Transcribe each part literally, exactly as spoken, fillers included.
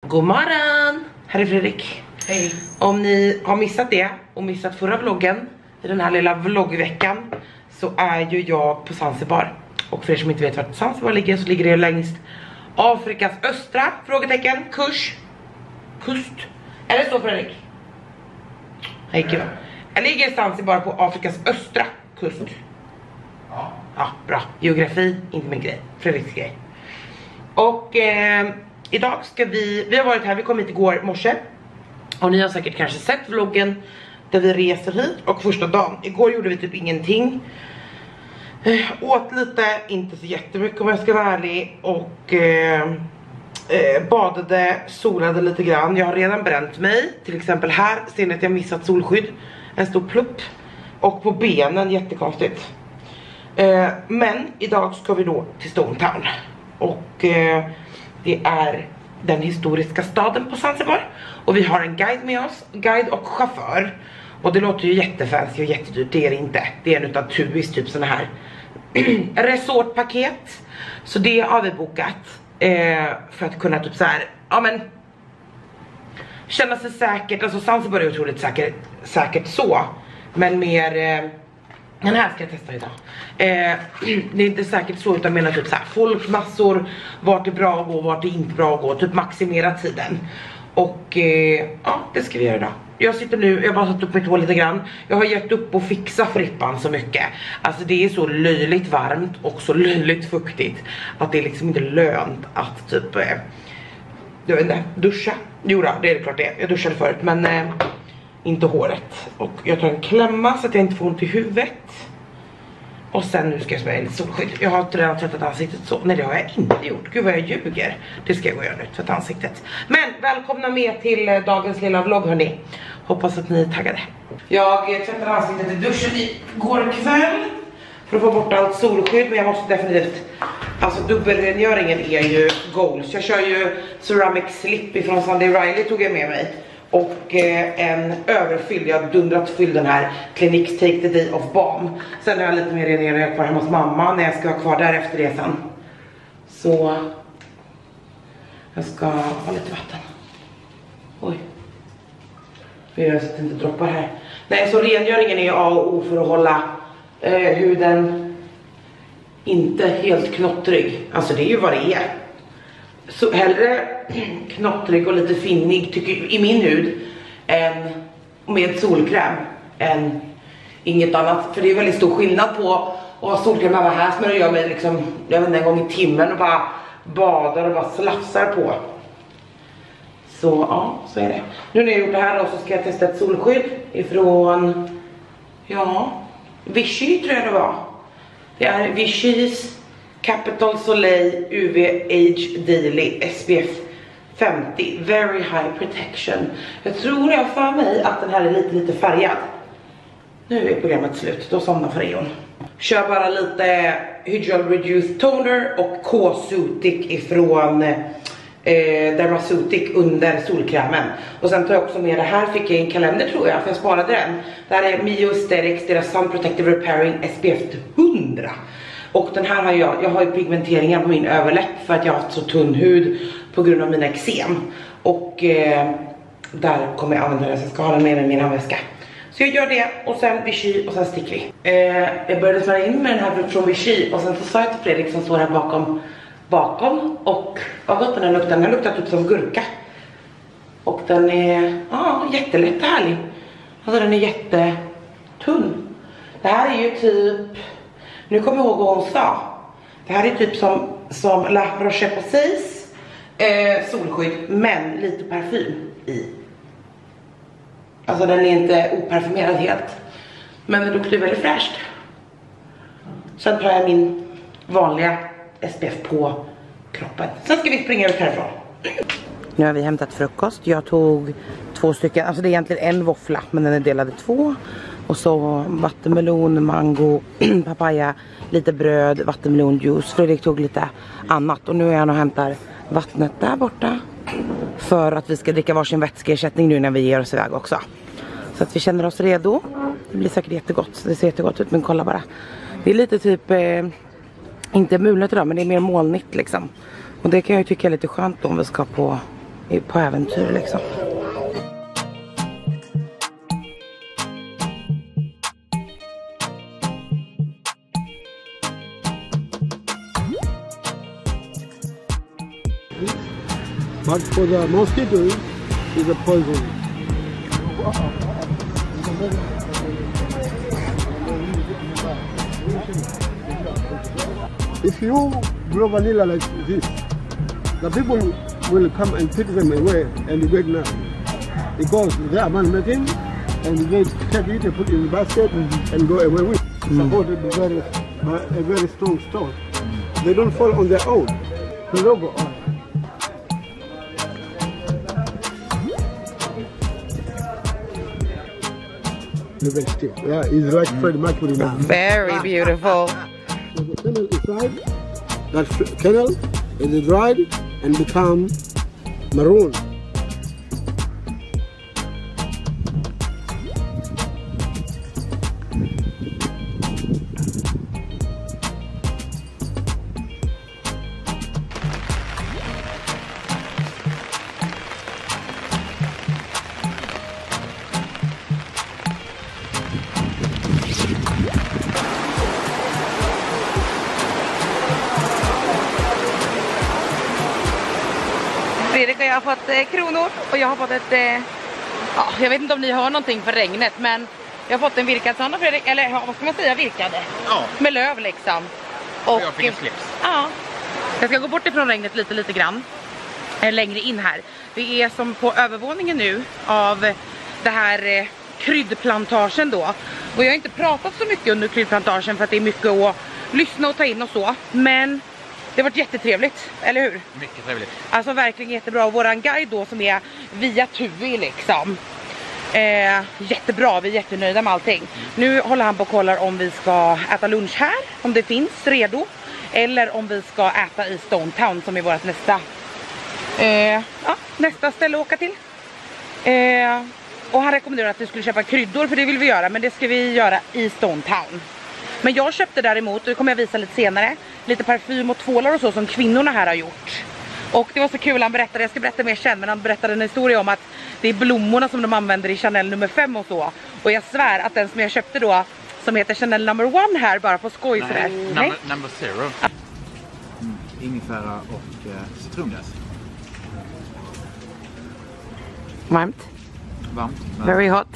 God morgon! Här är Fredrik. Hej. Om ni har missat det och missat förra vloggen i den här lilla vloggveckan så är ju jag på Zanzibar. Och för er som inte vet vart Zanzibar ligger så ligger det längst Afrikas östra frågetecken kurs kust. Är det så, Fredrik? Hej, kul. Jag ligger Zanzibar på Afrikas östra kust. Ja. Ja, bra. Geografi, inte min grej. Fredriks grej. Och eh, idag ska vi, vi har varit här, vi kom hit igår morse. Och ni har säkert kanske sett vloggen där vi reser hit. Och första dagen, igår gjorde vi typ ingenting. eh, Åt lite, inte så jättemycket om jag ska vara ärlig. Och eh, eh, badade, solade lite grann. Jag har redan bränt mig. Till exempel här, ser ni att jag missat solskydd. En stor plupp. Och på benen, jättekonstigt. eh, Men idag ska vi då till Stone Town. Och eh, det är den historiska staden på Zanzibar. Och vi har en guide med oss, guide och chaufför. Och det låter ju jättefancy och jättedyrt, det är det inte. Det är en utav Tuis, typ såna här resortpaket. Så det har vi bokat eh, för att kunna typ så här, ja men känna sig säkert. Alltså Zanzibar är otroligt säkert, säkert så. Men mer eh, den här ska jag testa idag. eh, Det är inte säkert så, utan menar typ så här, folkmassor, vart det är bra att gå, vart det är inte bra att gå. Typ maximera tiden. Och eh, ja, det ska vi göra idag. Jag sitter nu, jag har bara satt upp mitt hår lite grann. Jag har gett upp och fixa frippan så mycket. Alltså det är så löjligt varmt och så löjligt fuktigt att det är liksom inte lönt att typ eh, jag vet inte, duscha. Jo då, det är det klart det. Jag duschade förut, men eh, inte håret. Och jag tar en klämma så att jag inte får ont i huvudet. Och sen nu ska jag smörja lite solskydd. Jag har redan tvättat ansiktet så. Nej, det har jag inte gjort. Gud vad jag ljuger. Det ska jag gå och göra nu, tvätta ansiktet. Men välkomna med till eh, dagens lilla vlogg, hörni. Hoppas att ni är taggade. Jag eh, tvättade ansiktet i duschen igår kväll för att få bort allt solskydd. Men jag måste definitivt, alltså dubbelrengöringen är ju goals. Jag kör ju ceramic slip ifrån Sunday Riley, tog jag med mig. Och eh, en överfylld, jag har dundrat fylld den här Cliniques Take the Day of Balm. Sen har jag lite mer rengöring kvar hemma hos mamma när jag ska vara kvar där efter resan. Så jag ska ha lite vatten. Oj. Jag gör så att det inte droppar här. Nej, så rengöringen är A och O för att hålla eh, huden inte helt knottrig. Alltså det är ju vad det är. Så hellre knottrig och lite finnig tycker jag, i min hud än med solkräm än inget annat. För det är väldigt stor skillnad på att ha solkräm hemma. Här smörjer jag mig liksom, jag vet inte, en gång i timmen och bara badar och bara slafsar på. Så ja, så är det. Nu när jag gjort det här då så ska jag testa ett solskydd ifrån, ja, Vichy tror jag det var. Det är Vichy's Capital Soleil U V Age Daily S P F femtio Very High Protection. Jag tror jag för mig att den här är lite lite färgad. Nu är programmet slut, då somnar Freon. Kör bara lite Hydral Reduced Toner och K-Sutic ifrån eh, Dermasutic under solkrämen. Och sen tar jag också med det här, fick jag i en kalender tror jag, för jag sparade den. Det här är Mio Aesthetics, deras Sun Protective Repairing S P F hundra. Och den här har jag, jag har ju pigmenteringar på min överläpp för att jag har haft så tunn hud på grund av mina eksem. Och eh, där kommer jag använda den, så jag ska ha den med i min handväska. Så jag gör det och sen Vichy och sen sticker vi. Eh, jag började smörja in med den här från Vichy och sen så sa jag till Fredrik som står här bakom, bakom och vad gott den här luktar. Den här luktar typ som gurka. Och den är ja, jättelätt och härlig. Alltså den är jättetunn. Det här är ju typ, nu kommer jag ihåg vad hon sa. Det här är typ som, som La Roche-Posay's eh, solskydd, men lite parfym i. Alltså den är inte oparfumerad helt. Men det luktar väldigt fräscht. Sen tar jag min vanliga S P F på kroppen. Sen ska vi springa ut härifrån. Nu har vi hämtat frukost. Jag tog två stycken, alltså det är egentligen en våffla, men den är delad i två. Och så vattenmelon, mango, papaya, lite bröd, vattenmelonjuice. Fredrik tog lite annat. Och nu är han och hämtar vattnet där borta. För att vi ska dricka varsin vätskeersättning nu när vi ger oss iväg också. Så att vi känner oss redo. Det blir säkert jättegott. Det ser jättegott ut, men kolla bara. Det är lite typ, eh, inte mulet idag, men det är mer molnigt liksom. Och det kan jag ju tycka är lite skönt om vi ska på på äventyr liksom. But for the mosquitoes, it's a poison. If you grow vanilla like this, the people will come and take them away and you get nothing. Because they are man making and they take it and put it in the basket and go away with it. Mm. Supported by very, by a very strong stone. They don't fall on their own. The logo on. Yeah, it's like Freddie Mercury now. Very beautiful. So the kernel is dried. That kernel is dried and become maroon. Fredrik och jag har fått eh, kronor och jag har fått ett, eh, ja, jag vet inte om ni hör någonting för regnet, men jag har fått en virkad sån av Fredrik, eller ja, vad ska man säga, virkade? Ja. Med löv liksom. Och, och jag fick en slips. Ja, jag ska gå bort ifrån regnet lite, lite grann. Eh, längre in här. Det är som på övervåningen nu av det här eh, kryddplantagen då. Och jag har inte pratat så mycket under kryddplantagen för att det är mycket att lyssna och ta in och så. Men det har varit jättetrevligt, eller hur? Mycket trevligt. Alltså verkligen jättebra. Och våran guide då som är via Tui liksom. Eh, jättebra, vi är jättenöjda med allting. Mm. Nu håller han på och kollar om vi ska äta lunch här, om det finns redo. Eller om vi ska äta i Stone Town som är vårt nästa, eh, ja, nästa ställe att åka till. Eh, och han rekommenderar att vi skulle köpa kryddor, för det vill vi göra. Men det ska vi göra i Stone Town. Men jag köpte däremot, och det kommer jag visa lite senare, lite parfym och tvålar och så som kvinnorna här har gjort. Och det var så kul, han berättade, jag ska berätta mer sen, men han berättade en historia om att det är blommorna som de använder i Chanel nummer fem och så. Och jag svär att den som jag köpte då, som heter Chanel number one här, bara på skoj Nej, sådär. number, Nej, number zero. Mm, ingefära och eh, citrongräs. Varmt. Varmt. Very hot.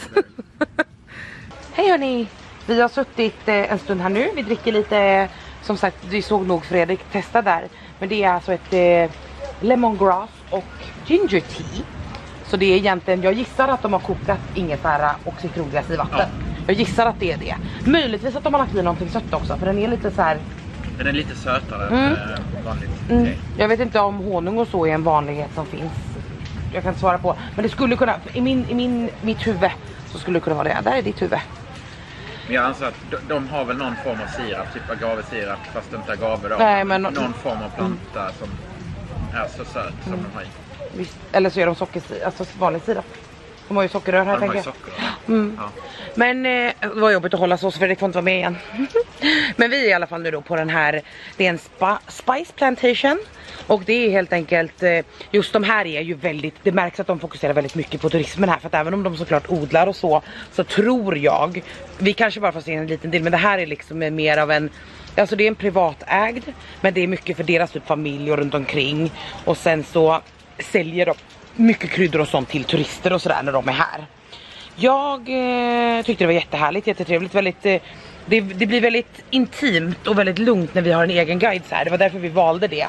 Hej hörni! Vi har suttit eh, en stund här nu, vi dricker lite, som sagt, vi såg nog Fredrik testa där. Men det är alltså ett eh, lemongrass och ginger tea. Så det är egentligen, jag gissar att de har kokat ingefära och citrongräs i vatten. Ja. Jag gissar att det är det. Möjligtvis att de har lagt i någonting sött också, för den är lite så här. Den är lite sötare mm. än vanligt. Mm. Okay. Jag vet inte om honung och så är en vanlighet som finns. Jag kan inte svara på. Men det skulle kunna, i, min, i min, mitt huvud så skulle det kunna vara det. Där är ditt huvud. Men jag anser att de, de har väl någon form av sirap, typ agavesirap, fast det inte är agave då. Nej, men någon form av planta mm. som är så söt som mm. de har i. Visst. Eller så är de sockersirap, alltså vanlig sirap. De har ju sockerrör här, ja, tänker jag. Socker, mm. ja. Men eh, det var jobbigt att hålla så, för det får inte vara med igen. Men vi är i alla fall nu då på den här, det är en spa, Spice Plantation. Och det är helt enkelt, just de här är ju väldigt, det märks att de fokuserar väldigt mycket på turismen här. För att även om de såklart odlar och så, så tror jag, vi kanske bara får se en liten del, men det här är liksom mer av en, alltså det är en privatägd, men det är mycket för deras typ familj och runt omkring. Och sen så säljer de mycket kryddor och sånt till turister och sådär när de är här. Jag eh, tyckte det var jättehärligt, jättetrevligt, väldigt, eh, det, det blir väldigt intimt och väldigt lugnt när vi har en egen guide så här. Det var därför vi valde det.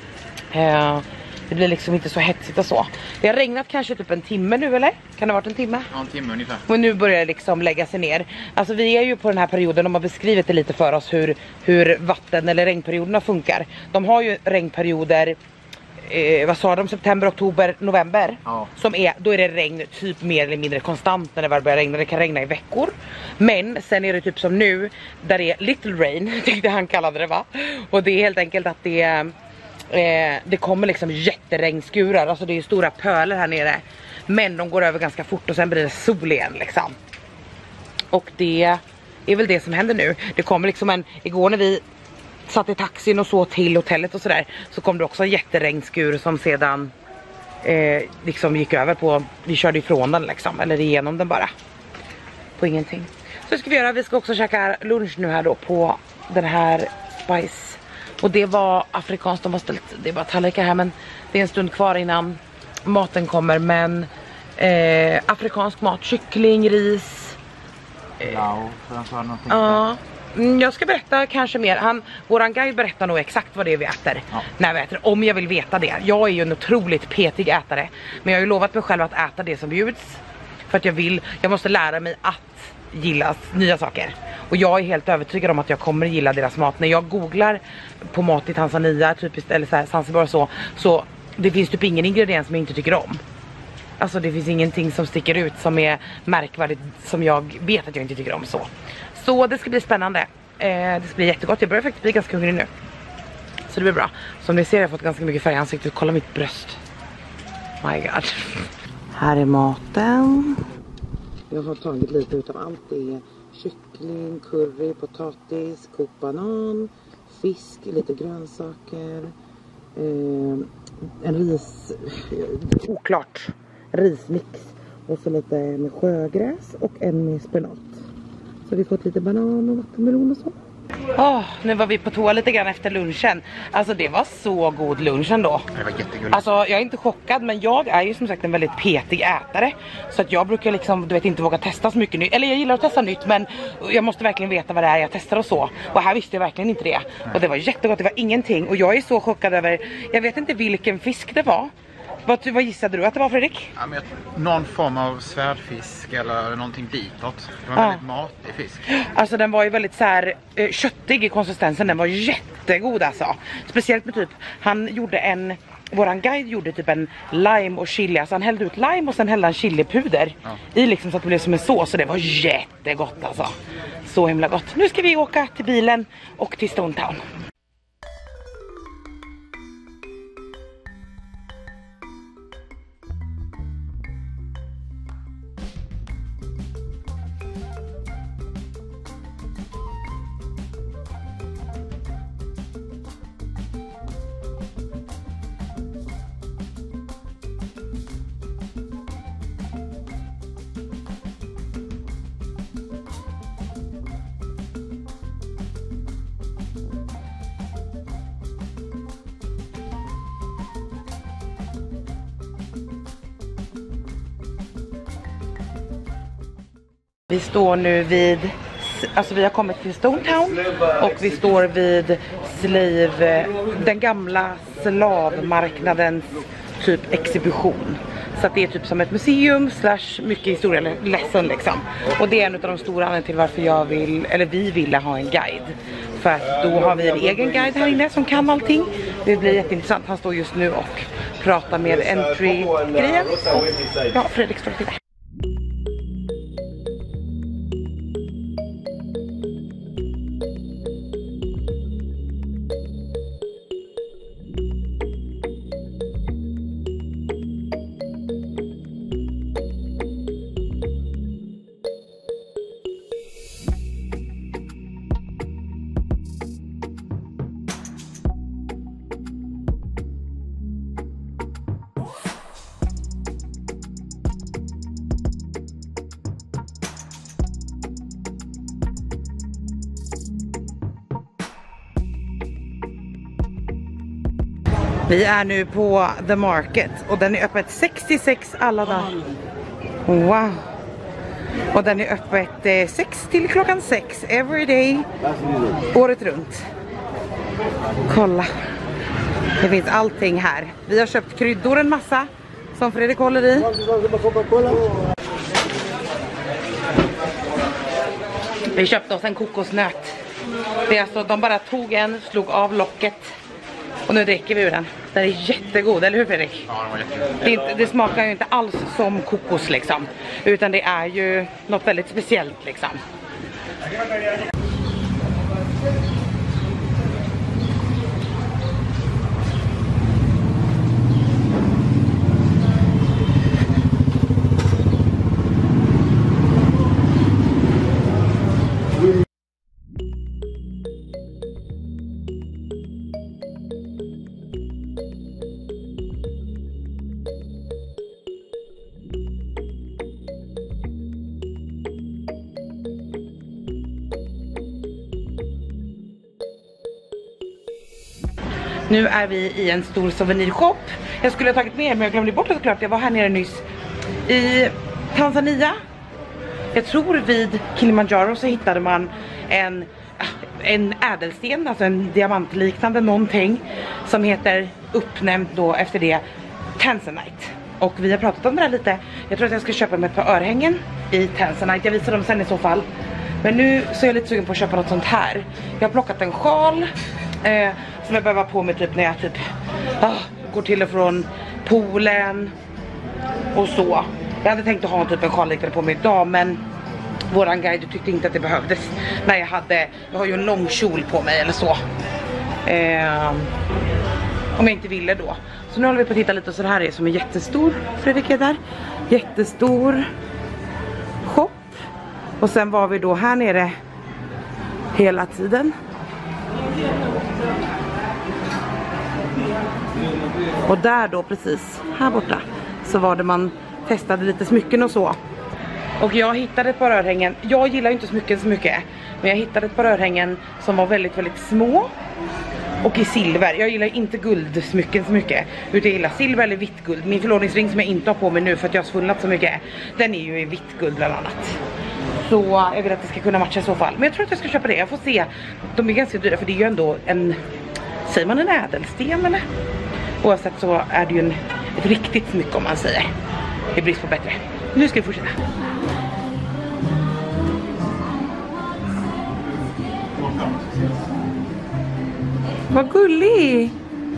Uh, det blir liksom inte så hetsigt och så. Det har regnat kanske typ en timme nu, eller? Kan det ha varit en timme? Ja, en timme ungefär. Och nu börjar det liksom lägga sig ner. Alltså vi är ju på den här perioden, de har beskrivit det lite för oss hur, hur vatten- eller regnperioderna funkar. De har ju regnperioder, eh, vad sa de, september, oktober, november. Ja. Som är, då är det regn typ mer eller mindre konstant när det väl börjar regna. Det kan regna i veckor. Men sen är det typ som nu, där det är little rain, tyckte han kallade det, va? Och det är helt enkelt att det är Eh, det kommer liksom jätteregnskurar. Alltså det är stora pöler här nere. Men de går över ganska fort och sen blir det sol igen liksom. Och det är väl det som händer nu. Det kommer liksom en, igår när vi satt i taxin och så till hotellet och sådär, så kom det också en jätteregnskur som sedan eh, liksom gick över på, vi körde ifrån den liksom, eller igenom den bara. På ingenting. Så ska vi göra, vi ska också käka lunch nu här då på den här Spice. Och det var afrikanskt, de har ställt, det är bara tallrikar här men det är en stund kvar innan maten kommer. Men eh, afrikansk mat, kyckling, ris. Lau, för han sa någonting. Ja, mm, jag ska berätta kanske mer. Han, våran guide berättar nog exakt vad det är vi äter. Ja. När vi äter, om jag vill veta det. Jag är ju en otroligt petig ätare. Men jag har ju lovat mig själv att äta det som bjuds. För att jag vill, jag måste lära mig att gilla nya saker. Och jag är helt övertygad om att jag kommer gilla deras mat. När jag googlar på mat i Tanzania typiskt, eller så här, Zanzibar och så, så det finns typ ingen ingrediens som jag inte tycker om. Alltså det finns ingenting som sticker ut som är märkvärdigt som jag vet att jag inte tycker om. Så, så det ska bli spännande. eh, Det ska bli jättegott, jag börjar faktiskt bli ganska hungrig nu. Så det blir bra. Som ni ser har jag fått ganska mycket färg i ansiktet. Kolla mitt bröst. My god. Här är maten. Jag har tagit lite utav allt. Det är kyckling, curry, potatis, kokt banan, fisk, lite grönsaker, eh, en ris, oklart, rismix och så lite med sjögräs och en med spenat. Så vi har fått lite banan och vattenmelon och så. Åh, oh, nu var vi på toa lite grann efter lunchen. Alltså det var så god lunch ändå. Det var jättegulligt. Alltså jag är inte chockad, men jag är ju som sagt en väldigt petig ätare. Så att jag brukar liksom, du vet, inte våga testa så mycket nytt. Eller jag gillar att testa nytt, men jag måste verkligen veta vad det är jag testar och så. Och här visste jag verkligen inte det. Och det var jättegott, det var ingenting. Och jag är så chockad över, jag vet inte vilken fisk det var. Vad, vad gissade du att det var, Fredrik? Ja, men någon form av svärdfisk eller någonting ditåt. Det var en Ja. väldigt matig fisk. Alltså den var ju väldigt så här eh, köttig i konsistensen. Den var jättegod alltså. Speciellt med typ, han gjorde en, våran guide gjorde typ en lime och chili. Alltså han hällde ut lime och sen hällde han chilipuder Ja. i liksom så att det blev som en sås. Så det var jättegott alltså. Så himla gott. Nu ska vi åka till bilen och till Stone Town. Vi står nu vid, alltså vi har kommit till Stone Town och vi står vid Slave, den gamla slavmarknadens typ exhibition. Så att det är typ som ett museum slash mycket historia, lesson liksom. Och det är en av de stora anledningarna till varför jag vill, eller vi ville ha en guide. För att då har vi en egen guide här inne som kan allting. Det blir jätteintressant, han står just nu och pratar med entry-grejen. Och ja, Fredrik står och tittar. Vi är nu på The Market och den är öppet sextiosex alla dagar. Wow. Och den är öppet eh, sex till klockan sex every day, året runt. Kolla. Det finns allting här. Vi har köpt kryddor en massa som Fredrik håller i. Vi köpte oss en kokosnöt. Det är alltså, de bara tog en, slog av locket. Och nu dricker vi ur den. Den är jättegod, eller hur Fredrik? Ja, det var jättegod. Det, är inte, det smakar ju inte alls som kokos liksom. Utan det är ju något väldigt speciellt liksom. Nu är vi i en stor souvenirshop. Jag skulle ha tagit med men jag glömde bort det såklart. Jag var här nere nyss i Tanzania. Jag tror vid Kilimanjaro så hittade man en, en ädelsten, alltså en diamantliknande någonting som heter uppnämnt då efter det Tanzanite. Och vi har pratat om det här lite. Jag tror att jag ska köpa med ett par örhängen i Tanzanite. Jag visar dem sen i så fall. Men nu så är jag lite sugen på att köpa något sånt här. Jag har plockat en sjal eh, som jag behöver på mig typ när jag typ ah, går till och från poolen och så. Jag hade tänkt att ha typ en sjal liknande på mig idag, men våran guide tyckte inte att det behövdes när jag hade, jag har ju en lång kjol på mig eller så. Eh, om jag inte ville då. Så nu håller vi på att titta lite, så det här är som en jättestor, Fredrik är där, jättestor shop. Och sen var vi då här nere hela tiden. Och där då precis, här borta, så var det man testade lite smycken och så. Och jag hittade ett par örhängen, jag gillar ju inte smycken så mycket, men jag hittade ett par örhängen som var väldigt, väldigt små. Och i silver, jag gillar inte guldsmycken så mycket, utan jag gillar silver eller vitt guld. Min förlovningsring som jag inte har på mig nu för att jag har svullnat så mycket, den är ju i vitt guld bland annat. Så jag vill att det ska kunna matcha i så fall. Men jag tror att jag ska köpa det, jag får se. De är ganska dyra för det är ju ändå en, säger man en ädelsten eller? Oavsett så är det ju en, ett riktigt smycke om man säger. Det är brist på bättre. Nu ska vi fortsätta. Vad gullig!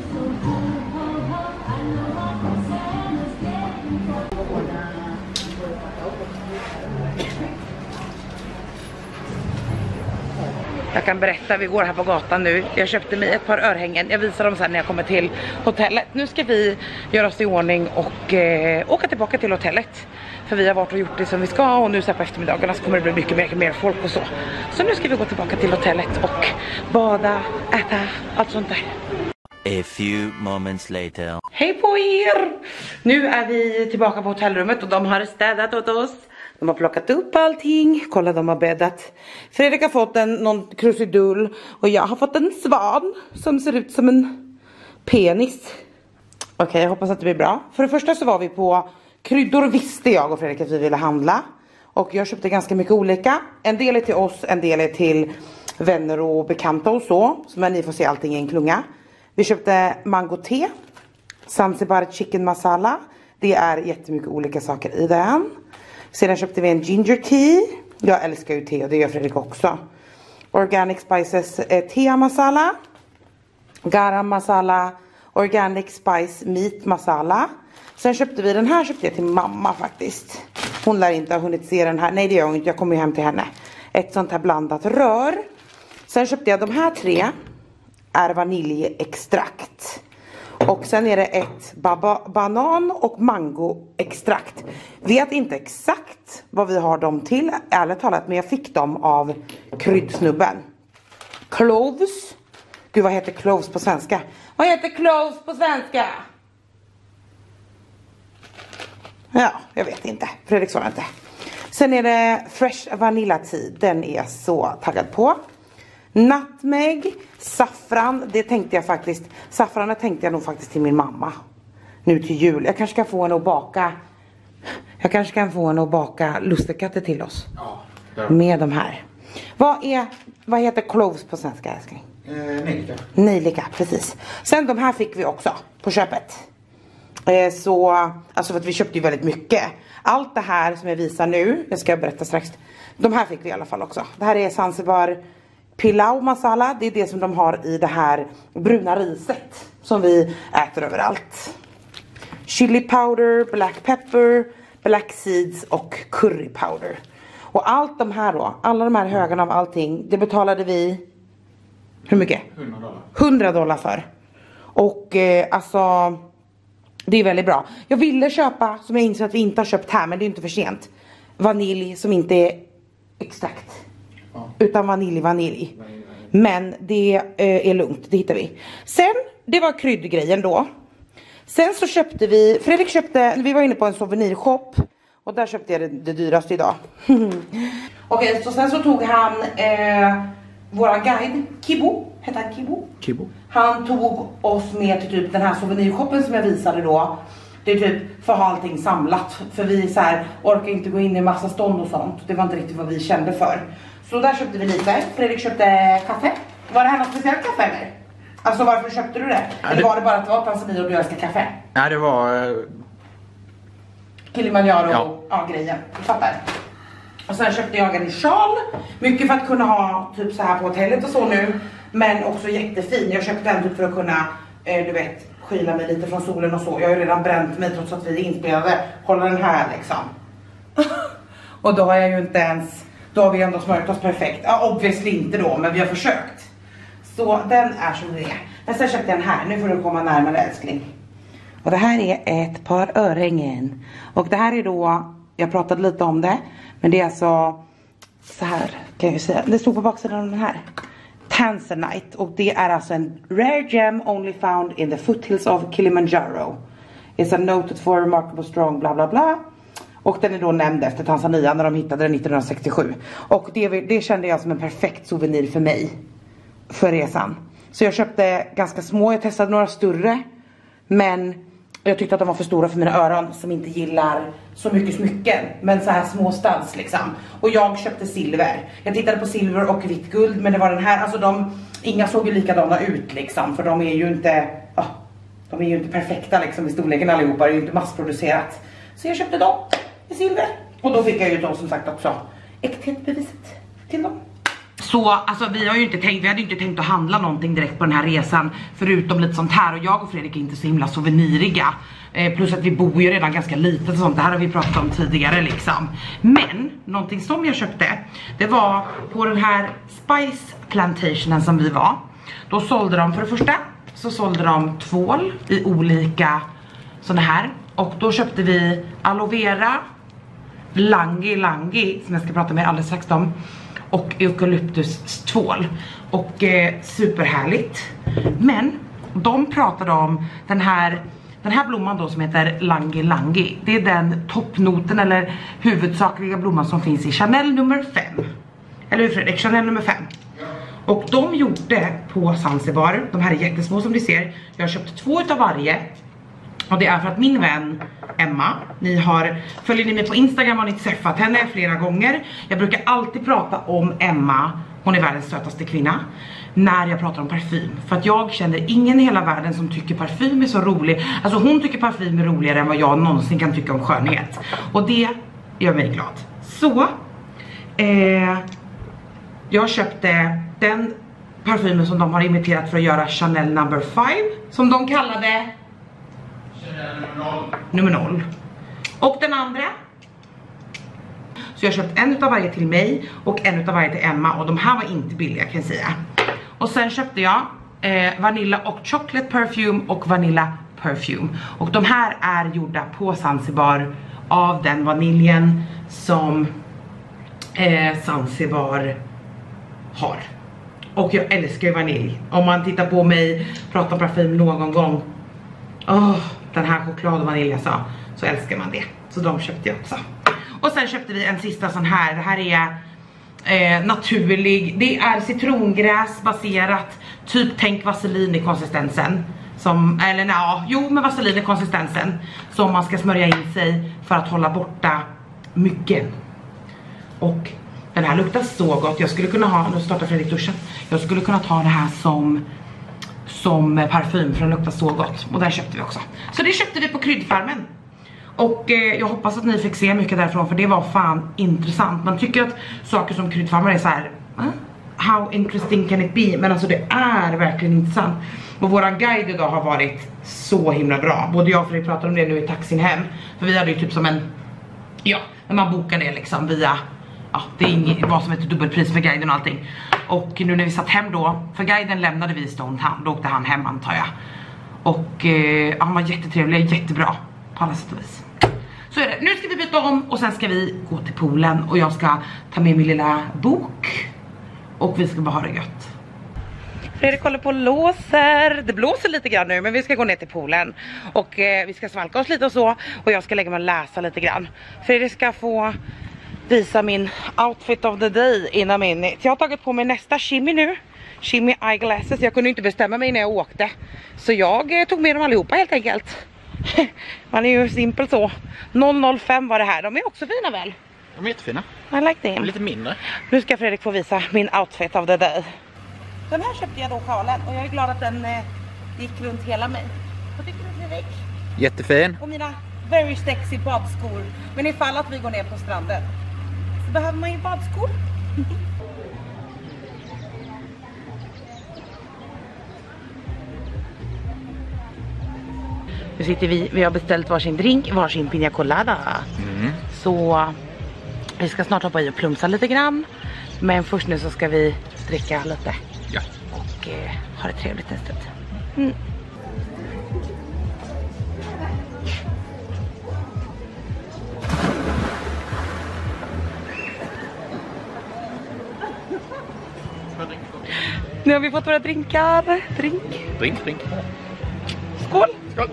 Jag kan berätta, vi går här på gatan nu. Jag köpte mig ett par örhängen. Jag visar dem sen när jag kommer till hotellet. Nu ska vi göra oss i ordning och eh, åka tillbaka till hotellet. För vi har varit och gjort det som vi ska. Och nu så här på eftermiddagarna så kommer det bli mycket mer, mer folk och så. Så nu ska vi gå tillbaka till hotellet och bada, äta, allt sånt där. A few moments later. Hej på er! Nu är vi tillbaka på hotellrummet och de har städat åt oss. De har plockat upp allting. Kolla, de har bäddat. Fredrik har fått en någon krusidull och jag har fått en svan som ser ut som en penis. Okej, okay, jag hoppas att det blir bra. För det första så var vi på kryddor, visste jag och Fredrik att vi ville handla. Och jag köpte ganska mycket olika. En del är till oss, en del är till vänner och bekanta och så. Så men ni får se allting i en klunga. Vi köpte mango te, Zanzibar chicken masala. Det är jättemycket olika saker i den. Sedan köpte vi en ginger tea. Jag älskar ju te och det gör Fredrik också. Organic spices eh, tea masala. Garam masala. Organic spice meat masala. Sen köpte vi den här, köpte jag till mamma faktiskt. Hon lär inte ha hunnit se den här. Nej, det gör hon inte, jag kommer ju hem till henne. Ett sånt här blandat rör. Sen köpte jag de här tre. Är vaniljextrakt. Och sen är det ett baba, banan och mangoextrakt. Vet inte exakt vad vi har dem till, ärligt talat, men jag fick dem av kryddsnubben. Cloves. Gud, vad heter cloves på svenska? Vad heter cloves på svenska? Ja, jag vet inte. Fredrik sa inte. Sen är det fresh vanilla tea. Den är jag så taggad på. Nutmeg, saffran, det tänkte jag faktiskt, saffranet tänkte jag nog faktiskt till min mamma nu till jul. Jag kanske kan få henne att baka, jag kanske kan få henne att baka lussekatter till oss. Ja, med de här. Vad är, vad heter cloves på svenska, älskling? Eh, nejlika. Nejlika, precis. Sen de här fick vi också på köpet. Eh, så, alltså för att vi köpte ju väldigt mycket. Allt det här som jag visar nu, jag ska berätta strax. De här fick vi i alla fall också. Det här är Zanzibar pilau masala, det är det som de har i det här bruna riset som vi äter överallt. Chili powder, black pepper, black seeds och curry powder. Och allt de här då, alla de här högarna av allting, det betalade vi, hur mycket? hundra dollar. hundra dollar för. Och eh, alltså, det är väldigt bra. Jag ville köpa, som jag inser att vi inte har köpt här, men det är inte för sent. Vanilj som inte är extrakt. Ja. Utan vanilj, vanilj. vanilj, vanilj. Men det eh, är lugnt, det hittar vi. Sen, det var kryddgrejen då. Sen så köpte vi, Fredrik köpte, vi var inne på en souvenirshop. Och där köpte jag det, det dyraste idag. Okej, okay, så sen så tog han eh, våra guide, Kibo. Heter han Kibo? Kibo. Han tog oss med till typ den här souvenirshoppen som jag visade då. Det är typ för att ha allting samlat. För vi så här, orkar inte gå in i massa stånd och sånt. Det var inte riktigt vad vi kände för. Så där köpte vi lite. Fredrik köpte kaffe. Var det här något speciellt kaffe eller? Alltså varför köpte du det? Ja, eller var det bara att det var Tanzania och du älskar kaffe? Nej, det var... Uh... Kilimanjaro ja. och ja, grejen. Du fattar. Och sen köpte jag en sjal. Mycket för att kunna ha typ så här på hotellet och så nu. Men också jättefin. Jag köpte den typ för att kunna, eh, du vet, skyla mig lite från solen och så. Jag har ju redan bränt mig trots att vi är inspelade. Hålla den här liksom. Och då har jag ju inte ens... Då har vi ändå smörjt oss perfekt. Ja, obviously inte då, men vi har försökt. Så den är som det är. Men sen köpte jag den här. Nu får du komma närmare älskling. Och det här är ett par örhängen. Och det här är då... Jag pratade lite om det. Men det är alltså... Så här kan jag säga. Det står på baksidan av den här. Tanzanite. Och det är alltså en rare gem only found in the foothills of Kilimanjaro. It's a noted for remarkable strong bla bla bla. Och den är då nämnd efter Tanzania när de hittade den nittonhundrasextiosju. Och det, det kände jag som en perfekt souvenir för mig. För resan. Så jag köpte ganska små. Jag testade några större. Men jag tyckte att de var för stora för mina öron. Som inte gillar så mycket smycken. Men så här små stads liksom. Och jag köpte silver. Jag tittade på silver och vitt guld. Men det var den här. Alltså de, inga såg ju likadana ut liksom. För de är ju inte... Oh, de är ju inte perfekta liksom i storleken allihopa. Det är ju inte massproducerat. Så jag köpte dem i silver. Och då fick jag ju då som sagt också äkthetsbeviset till dem. Så alltså vi har ju inte tänkt, vi hade ju inte tänkt att handla någonting direkt på den här resan. Förutom lite sånt här. Och jag och Fredrik är inte så himla souveniriga. eh, Plus att vi bor ju redan ganska litet och sånt. Det här har vi pratat om tidigare liksom. Men någonting som jag köpte, det var på den här Spice Plantationen som vi var. Då sålde de, för det första så sålde de tvål i olika såna här. Och då köpte vi aloe vera, langi langi som jag ska prata med alldeles strax om. Och eukalyptus tvål. Och eh, superhärligt. Men de pratade om den här, den här blomman då som heter langi langi. Det är den toppnoten eller huvudsakliga blomman som finns i Chanel nummer fem. Eller hur Fredrik? Chanel nummer fem. Och de gjorde på Zanzibar. De här är jättesmå som ni ser. Jag har köpt två utav varje. Och det är för att min vän Emma, ni har, följer ni mig på Instagram har ni träffat henne flera gånger. Jag brukar alltid prata om Emma, hon är världens sötaste kvinna, när jag pratar om parfym. För att jag känner ingen i hela världen som tycker parfym är så rolig. Alltså hon tycker parfym är roligare än vad jag någonsin kan tycka om skönhet. Och det gör mig glad. Så, eh, jag köpte den parfymen som de har imiterat för att göra Chanel number five, som de kallade... Nummer noll. Och den andra. Så jag har köpt en utav varje till mig och en utav varje till Emma. Och de här var inte billiga kan jag säga. Och sen köpte jag eh, Vanilla och Chocolate Perfume och Vanilla Perfume. Och de här är gjorda på Zanzibar av den vaniljen som eh, Zanzibar har. Och jag älskar ju vanilj. Om man tittar på mig prata om parfym någon gång. Åh, oh, den här choklad och vanilj så, så älskar man det. Så de köpte jag också. Och sen köpte vi en sista sån här. Det här är eh, naturlig. Det är citrongräs baserat. Typ tänk vaselin i konsistensen. Som, eller nej, jo men vaselin i konsistensen. Som man ska smörja in sig för att hålla borta myggen. Och den här luktar så gott. Jag skulle kunna ha, nu startar Fredrik duschen. Jag skulle kunna ta det här som... som parfym för den luktar så gott. Och den köpte vi också. Så det köpte vi på kryddfarmen. Och eh, jag hoppas att ni fick se mycket därifrån. För det var fan intressant. Man tycker att saker som kryddfarmar är så här. Eh? How interesting can it be? Men alltså det är verkligen intressant. Och våran guide idag har varit så himla bra. Både jag och Fredrik pratade om det nu i taxin hem. För vi hade ju typ som en... Ja, när man bokar det liksom via... Ja, det är inget, vad som heter dubbelpris för guiden och allting. Och nu när vi satt hem då, för guiden lämnade vi i Stone Town, då åkte han hem antar jag. Och eh, han var jättetrevlig, jättebra på alla sätt och vis. Så är det, nu ska vi byta om och sen ska vi gå till poolen. Och jag ska ta med min lilla bok. Och vi ska bara ha det gött. Fredrik håller på och låser. Det blåser lite grann nu men vi ska gå ner till poolen. Och eh, vi ska svalka oss lite och så. Och jag ska lägga mig och läsa lite grann. Fredrik ska få... visa min outfit of the day innan min. Jag har tagit på mig nästa shimmy nu. shimmy eyeglasses. Jag kunde inte bestämma mig när jag åkte. Så jag eh, tog med dem allihopa helt enkelt. Man är ju simpel så. noll noll fem var det här. De är också fina väl? De är jättefina. I like them. De är lite mindre. Nu ska Fredrik få visa min outfit of the day. Den här köpte jag då sjalen och jag är glad att den eh, gick runt hela mig. Vad tycker du Fredrik? Jättefin. Och mina very sexy badskor. Men ifall att vi går ner på stranden så behöver man ju badskor. Nu sitter vi, vi har beställt varsin drink, varsin piña colada. Mm. Så vi ska snart hoppa i och plumsa lite grann. Men först nu så ska vi dricka lite. Ja. Och eh, ha det trevligt en stund. Mm. Nu har vi fått våra drinkar. Drink. Drink, drink. Skål. Skål.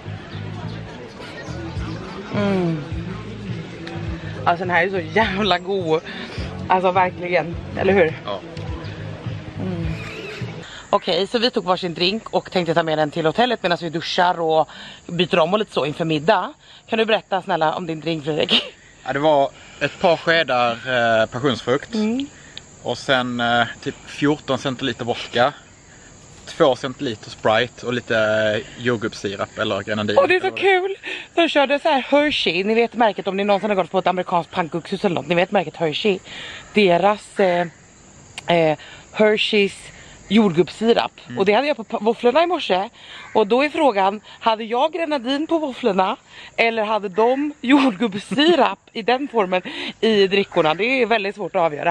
Mm. Alltså den här är så jävla god. Alltså verkligen, eller hur? Ja. Mm. Okej, okay, så vi tog varsin drink och tänkte ta med den till hotellet medan vi duschar och byter om och lite så inför middag. Kan du berätta snälla om din drink, Fredrik? Ja, det var ett par skedar eh, passionsfrukt. Mm. Och sen eh, typ fjorton centiliter vodka. två centiliter Sprite och lite jordgubbssirap eller grenadin. Och det är så kul! De körde så här Hershey. Ni vet märket om ni någonsin har gått på ett amerikanskt pannkakshus eller något. Ni vet märket Hershey. Deras eh, eh, Hershey's jordgubbssirap. Mm. Och det hade jag på våfflorna i morse. Och då är frågan, hade jag grenadin på våfflorna eller hade de jordgubbssirap i den formen i drickorna? Det är väldigt svårt att avgöra.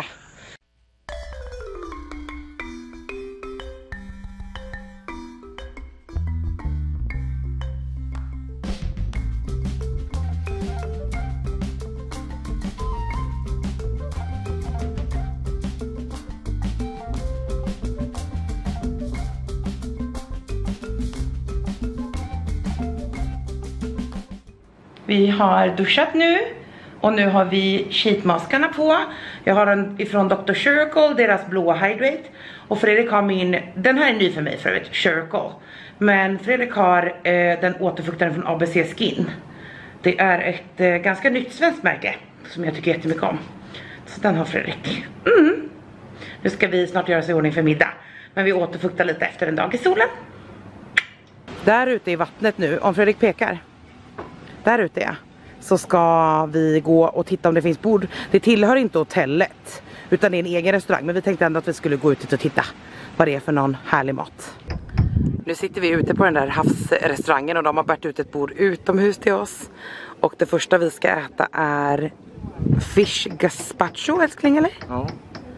Vi har duschat nu och nu har vi sheetmaskarna på. Jag har den ifrån doktor Circle, deras blåa Hydrate. Och Fredrik har min, den här är ny för mig för övrigt, Circle. Men Fredrik har eh, den återfuktaren från A B C Skin. Det är ett eh, ganska nytt svenskt märke som jag tycker jättemycket om. Så den har Fredrik. Mm. Nu ska vi snart göra oss i ordning för middag. Men vi återfuktar lite efter en dag i solen. Där ute i vattnet nu, om Fredrik pekar. Där ute är, så ska vi gå och titta om det finns bord. Det tillhör inte hotellet utan det är en egen restaurang. Men vi tänkte ändå att vi skulle gå ut och titta vad det är för någon härlig mat. Nu sitter vi ute på den där havsrestaurangen och de har bärt ut ett bord utomhus till oss. Och det första vi ska äta är fish gazpacho, älskling, eller? Ja.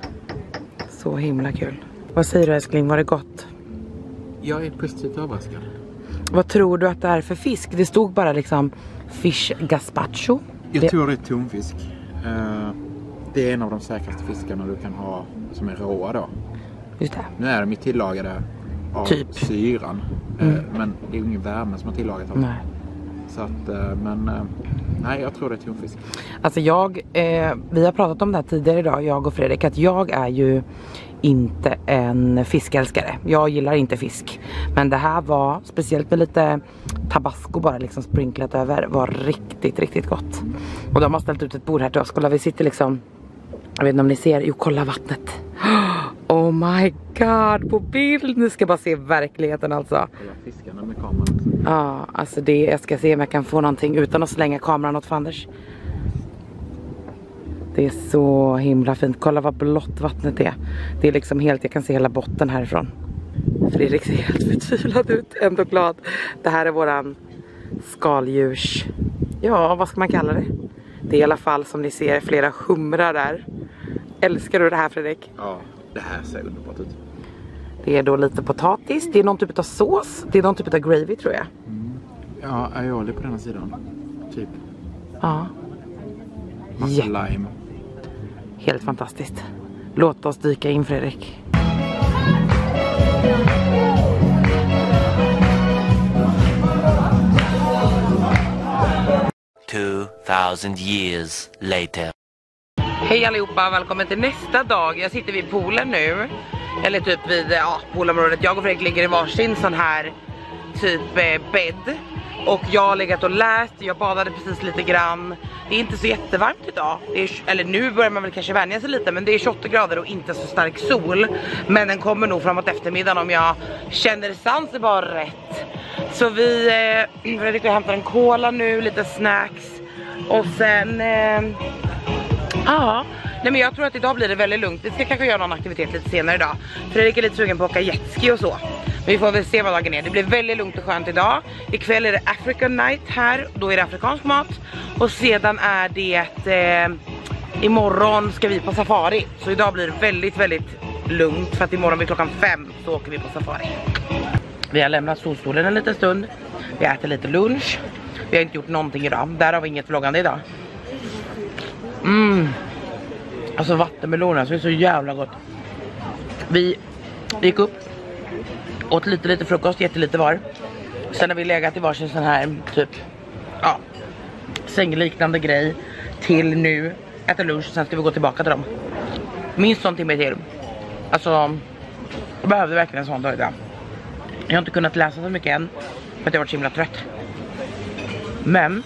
Så himla kul. Vad säger du, älskling, var det gott? Jag är positivt överraskad. Vad tror du att det är för fisk? Det stod bara liksom fish gazpacho. Jag det... tror det är tonfisk. Uh, det är en av de säkraste fiskarna du kan ha som är råa då. Just det. Nu är de tillagade av typ syran. Mm. Uh, men det är ingen värme som har tillagat av. Nej. Så att, uh, men uh, nej, jag tror det är tonfisk. Alltså jag, eh, vi har pratat om det här tidigare idag, jag och Fredrik, att jag är ju inte en fiskälskare. Jag gillar inte fisk. Men det här var, speciellt med lite tabasco bara liksom sprinklat över, var riktigt, riktigt gott. Och de har ställt ut ett bord här till oss. Kolla, vi sitter liksom, jag vet inte om ni ser, jo, kolla vattnet. Oh my god, på bild. Nu ska jag bara se verkligheten alltså. Kolla fiskarna med kameran. Ja, alltså det, jag ska se om jag kan få någonting utan att slänga kameran åt Fanders. Det är så himla fint. Kolla vad blått vattnet är. Det är liksom helt, jag kan se hela botten härifrån. Fredrik ser helt förtvivlad ut, ändå glad. Det här är våran skaldjurs, ja, vad ska man kalla det? Det är i alla fall, som ni ser, flera humrar där. Älskar du det här, Fredrik? Ja, det här ser underbart ut. Det är då lite potatis, det är någon typ av sås, det är någon typ av gravy, tror jag. Mm. Ja, aioli på den här sidan, typ. Ja. Massa yeah. lime. Helt fantastiskt. Låt oss dyka in, Fredrik. two thousand years later. Hej allihopa, välkommen till nästa dag. Jag sitter vid poolen nu. Eller typ vid ja, poolområdet. Jag och Fredrik ligger i varsin sån här typ eh, bädd. Och jag har legat och läst, jag badade precis lite grann. Det är inte så jättevarmt idag. Det är, eller nu börjar man väl kanske vänja sig lite, men det är tjugoåtta grader och inte så stark sol. Men den kommer nog framåt eftermiddagen om jag känner Zanzibar rätt. Så vi eh, Fredrik och hämtar en cola nu, lite snacks. Och sen eh, ja, nej men jag tror att idag blir det väldigt lugnt. Vi ska kanske göra någon aktivitet lite senare idag. Fredrik är lite sugen på att åka jetski och så. Men vi får väl se vad dagen är. Det blir väldigt lugnt och skönt idag. Ikväll är det African night här. Då är det afrikansk mat. Och sedan är det eh, imorgon ska vi på safari. Så idag blir det väldigt, väldigt lugnt. För att imorgon vid klockan fem så åker vi på safari. Vi har lämnat solstolen en liten stund. Vi äter lite lunch. Vi har inte gjort någonting idag. Där har vi inget vloggande idag. Mm. Alltså vattenmeloner, så är så jävla gott. Vi gick upp, åt lite lite frukost, jättelite var. Sen har vi legat i varsin sån här typ ja, sängliknande grej till nu, äta lunch, sen ska vi gå tillbaka till dem. Minst sån timme till. Alltså, jag behövde verkligen en sån dag idag. Jag har inte kunnat läsa så mycket än för att jag varit så himla trött. Men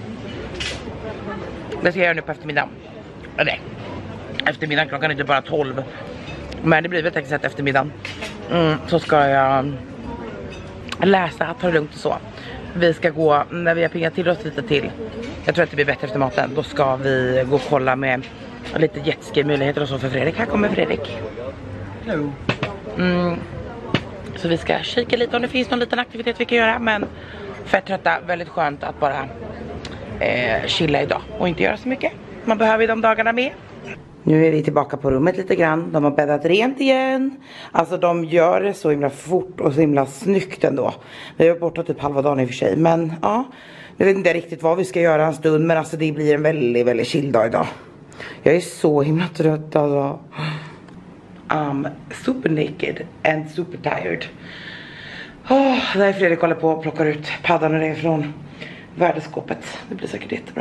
det ska jag göra nu på eftermiddagen. Eller eftermiddagen, klockan är inte bara tolv. Men det blir väl tekniskt sett eftermiddagen. Mm, så ska jag läsa, ta det lugnt och så. Vi ska gå, när vi har pingat till oss lite till. Jag tror att det blir bättre efter maten. Då ska vi gå och kolla med lite jetski-möjligheter och så för Fredrik. Här kommer Fredrik. Hello. Mm, så vi ska kika lite om det finns någon liten aktivitet vi kan göra. Men fett trötta, väldigt skönt att bara eh, chilla idag och inte göra så mycket. Man behöver ju de dagarna med. Nu är vi tillbaka på rummet lite grann. De har bäddat rent igen. Alltså de gör det så himla fort och så himla snyggt ändå. Vi har varit borta typ halva dagen i och för sig. Men ja, jag vet inte riktigt vad vi ska göra en stund. Men alltså det blir en väldigt, väldigt chill dag idag. Jag är så himla trött alltså. I'm super naked and super tired. Oh, där är Fredrik håller på och plockar ut paddan och det från värdeskåpet. Det blir säkert jättebra.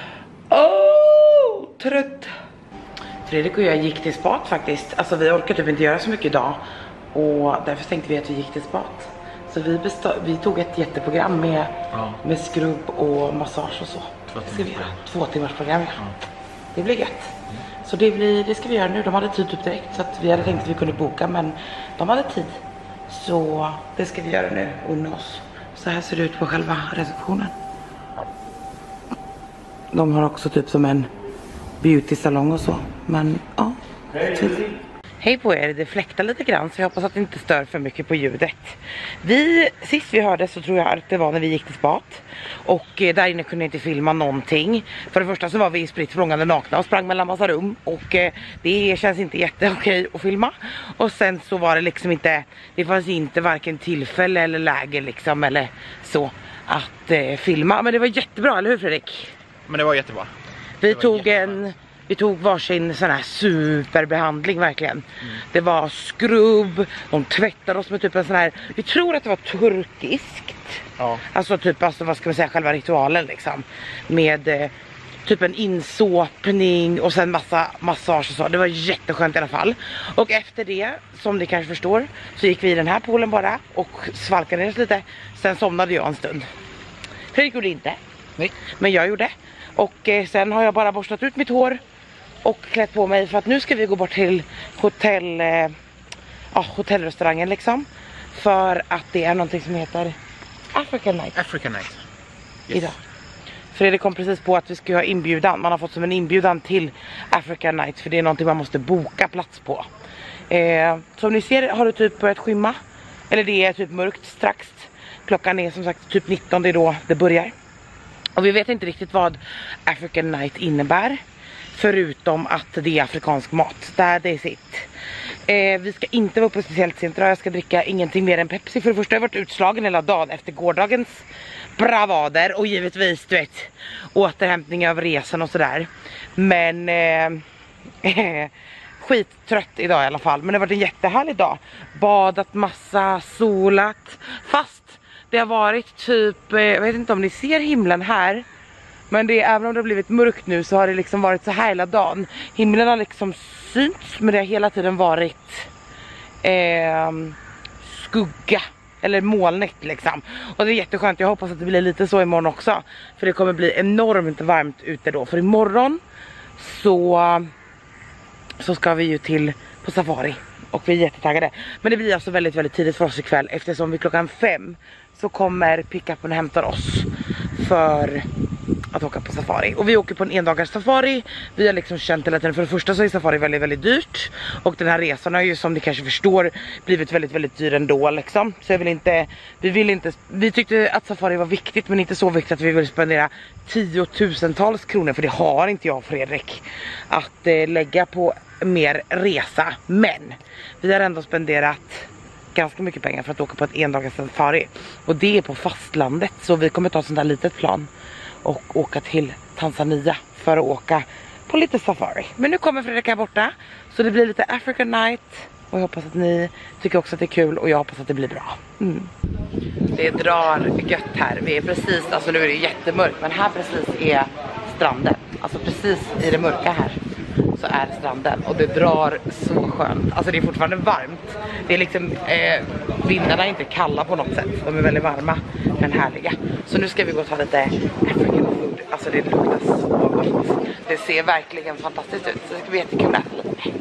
Oh, trött. Fredrik och jag gick till spat faktiskt. Alltså vi orkar typ inte göra så mycket idag. Och därför tänkte vi att vi gick till spat. Så vi, vi tog ett jätteprogram med, ja. med skrubb och massage och så. Två det ska vi göra. Två timmars program, ja. ja. Det blir gött. Mm. Så det, blir, det ska vi göra nu. De hade tid typ direkt. Så att vi hade tänkt att vi kunde boka. Men de hade tid. Så det ska vi göra nu. Unna oss. Så här ser det ut på själva receptionen. De har också typ som en beauty-salong och så. Men ja. Typ. Hej på er, det fläktar lite grann så jag hoppas att det inte stör för mycket på ljudet. Vi, sist vi hörde så tror jag att det var när vi gick till spat. Och eh, där inne kunde jag inte filma någonting. För det första så var vi spritt frångande nakna och sprang mellan massa rum. Och eh, det känns inte jätteokej att filma. Och sen så var det liksom inte, det fanns inte varken tillfälle eller läge liksom eller så att eh, filma. Men det var jättebra, eller hur Fredrik? Men det var jättebra. Vi var tog jättebra. en... Vi tog varsin sån här superbehandling verkligen. Mm. Det var skrubb, de tvättade oss med typ en sån här, vi tror att det var turkiskt. Ja. Alltså typ, alltså, vad ska man säga, själva ritualen liksom. Med eh, typ en insåpning och sen massa massage och så. Det var jätteskönt i alla fall. Och efter det, som ni kanske förstår, så gick vi i den här poolen bara och svalkade ner lite. Sen somnade jag en stund. Fredrik gjorde inte. Nej. Men jag gjorde. Och eh, sen har jag bara borstat ut mitt hår och klätt på mig för att nu ska vi gå bort till hotell, eh, ja, hotellrestaurangen liksom. För att det är någonting som heter African night. African night. Yes. Idag. Fredrik kom precis på att vi ska ha inbjudan. Man har fått som en inbjudan till African night. För det är någonting man måste boka plats på. Eh, som ni ser har det typ börjat skymma. Eller det är typ mörkt strax. Klockan är som sagt typ nitton, det är då det börjar. Och vi vet inte riktigt vad African night innebär. Förutom att det är afrikansk mat. Där det är sitt. Eh, vi ska inte vara uppe speciellt sent idag. Jag ska dricka ingenting mer än Pepsi. För det första har jag varit utslagen hela dagen efter gårdagens bravader. Och givetvis, du vet, återhämtning av resan och sådär. Men eh, skittrött idag i alla fall. Men det har varit en jättehärlig dag. Badat massa, solat. Fast det har varit typ, jag vet inte om ni ser himlen här. Men det, även om det har blivit mörkt nu så har det liksom varit så här hela dagen. Himlen har liksom synts, men det har hela tiden varit eh, skugga eller molnigt liksom. Och det är jätteskönt, jag hoppas att det blir lite så imorgon också. För det kommer bli enormt varmt ute då. För imorgon så, så ska vi ju till på safari. Och vi är jättetaggade. Men det blir alltså väldigt väldigt tidigt för oss ikväll. Eftersom vi klockan fem så kommer pickupen och hämtar oss för att åka på safari. Och vi åker på en endagars safari. Vi har liksom känt hela tiden, för det första så är safari väldigt väldigt dyrt. Och den här resan har ju, som ni kanske förstår, blivit väldigt väldigt dyr ändå liksom. Så jag vill inte, vi vill inte, vi tyckte att safari var viktigt, men inte så viktigt att vi vill spendera tiotusentals kronor. För det har inte jag och Fredrik att eh, lägga på mer resa. Men vi har ändå spenderat ganska mycket pengar för att åka på ett endagars safari. Och det är på fastlandet. Så vi kommer ta sånt där litet plan och åka till Tanzania för att åka på lite safari. Men nu kommer Fredrik här borta, så det blir lite African night. Och jag hoppas att ni tycker också att det är kul, och jag hoppas att det blir bra. Mm. Det drar gött här. Vi är precis, alltså nu är det jättemörkt, men här precis är stranden. Alltså precis i det mörka här så är stranden, och det drar så skönt. Alltså det är fortfarande varmt. Det är liksom, eh, vindarna är inte kalla på något sätt. De är väldigt varma, men härliga. Så nu ska vi gå och ta lite African food. Alltså det luktar så gott. Det ser verkligen fantastiskt ut. Så det ska bli jättekul att äta lite.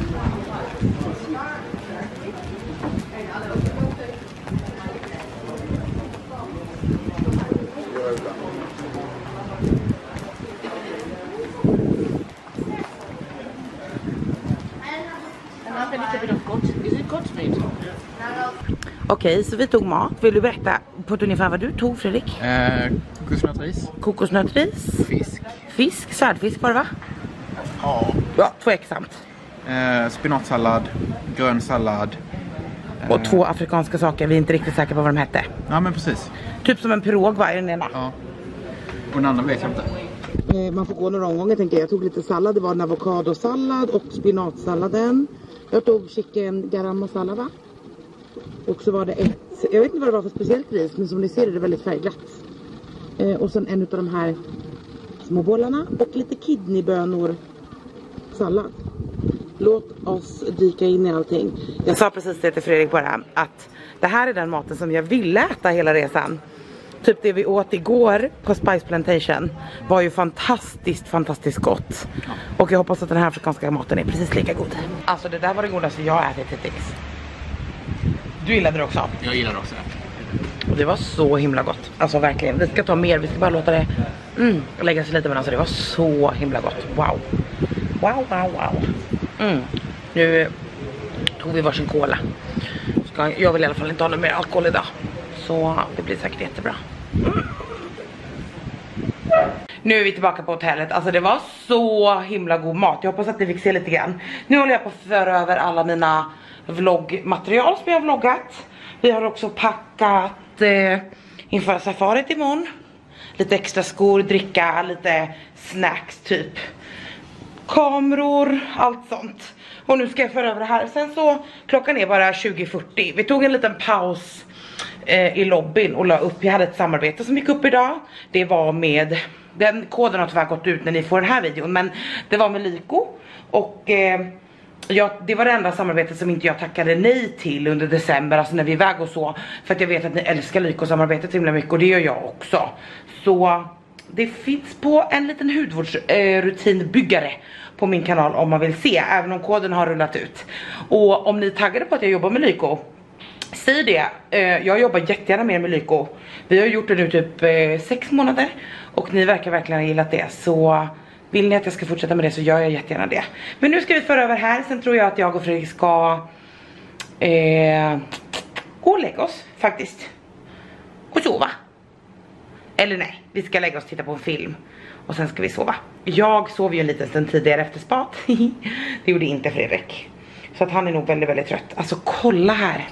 Okej, okay, så vi tog mat. Vill du berätta på ett ungefär vad du tog, Fredrik? Eh, kokosnötris. Kokosnötris. Fisk. Fisk, svärdfisk var det va? Ja. Ja, tveksamt. Eh, spinatsallad, grön sallad. Eh, och två afrikanska saker, vi är inte riktigt säkra på vad de hette. Ja, men precis. Typ som en pirog var i den ena. Ja. Och den andra vet jag inte. Eh, man får gå några omgångar tänker jag. Jag tog lite sallad, det var en avokadosallad och spinatsalladen. Jag tog chicken garam masala va? Och så var det ett, jag vet inte vad det var för speciellt ris, men som ni ser är det väldigt färgglatt. Eh, och sen en av de här små bollarna och lite kidneybönor sallad. Låt oss dyka in i allting. Jag sa precis det till Fredrik bara, att det här är den maten som jag ville äta hela resan. Typ det vi åt igår på Spice Plantation var ju fantastiskt, fantastiskt gott. Och jag hoppas att den här afrikanska maten är precis lika god. Alltså det där var det godaste jag ätit hittills. Du gillade det också? Jag gillar det också. Och det var så himla gott. Alltså verkligen, vi ska ta mer, vi ska bara låta det mm, lägga sig lite. Men alltså det var så himla gott, wow. Wow, wow, wow. Mm. Nu tog vi varsin cola. Ska, jag vill i alla fall inte ha någon mer alkohol idag. Så det blir säkert jättebra. Mm. Nu är vi tillbaka på hotellet. Alltså det var så himla god mat. Jag hoppas att ni fick se lite grann. Nu håller jag på att föra över alla mina vloggmaterial som jag har vloggat. Vi har också packat eh, inför safarit imorgon. Lite extra skor, dricka, lite snacks typ. Kameror, allt sånt. Och nu ska jag föra över det här. Sen så, klockan är bara tjugo fyrtio. Vi tog en liten paus eh, i lobbyn och la upp. Jag hade ett samarbete som gick upp idag. Det var med, den koden har tyvärr gått ut när ni får den här videon. Men det var med Lyko. Och eh, ja, det var det enda samarbetet som inte jag tackade nej till under december. Alltså när vi är iväg och så. För att jag vet att ni älskar Lyko-samarbetet så himla mycket. Och det gör jag också. Så det finns på en liten hudvårdsrutinbyggare eh, på min kanal om man vill se. Även om koden har rullat ut. Och om ni taggade på att jag jobbar med Lyko, säg det. Eh, jag jobbar jättegärna mer med Lyko. Vi har gjort det nu typ eh, sex månader. Och ni verkar verkligen ha gillat det. Så vill ni att jag ska fortsätta med det så gör jag jättegärna det. Men nu ska vi föra över här. Sen tror jag att jag och Fredrik ska eh, gå och lägga oss faktiskt. Och sova. Eller nej, vi ska lägga oss och titta på en film. Och sen ska vi sova. Jag sov ju en liten stund tidigare efter spat. Det gjorde inte Fredrik. Så att han är nog väldigt, väldigt trött. Alltså kolla här.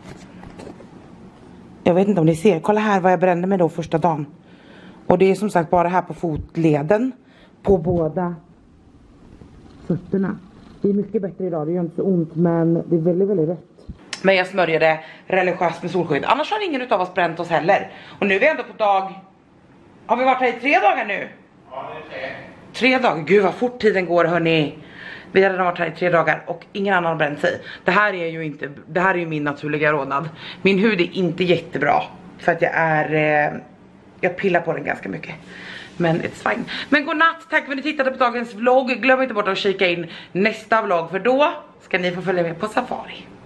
Jag vet inte om ni ser. Kolla här vad jag brände mig då första dagen. Och det är som sagt bara här på fotleden. På båda fötterna. Det är mycket bättre idag. Det gör inte så ont, men det är väldigt, väldigt rätt. Men jag smörjade religiöst med solskydd. Annars har ingen utav oss bränt oss heller. Och nu är vi ändå på dag... Har vi varit här i tre dagar nu? Ja, det är tre. Tre dagar. Gud vad fort tiden går, hörni. Vi hade varit här i tre dagar och ingen annan har bränt sig. Det här är ju inte, det här är ju min naturliga rodnad. Min hud är inte jättebra för att jag är, eh, jag pillar på den ganska mycket. Men it's fine. Men god natt, tack för att ni tittade på dagens vlogg. Glöm inte bort att kika in nästa vlogg, för då ska ni få följa med på safari.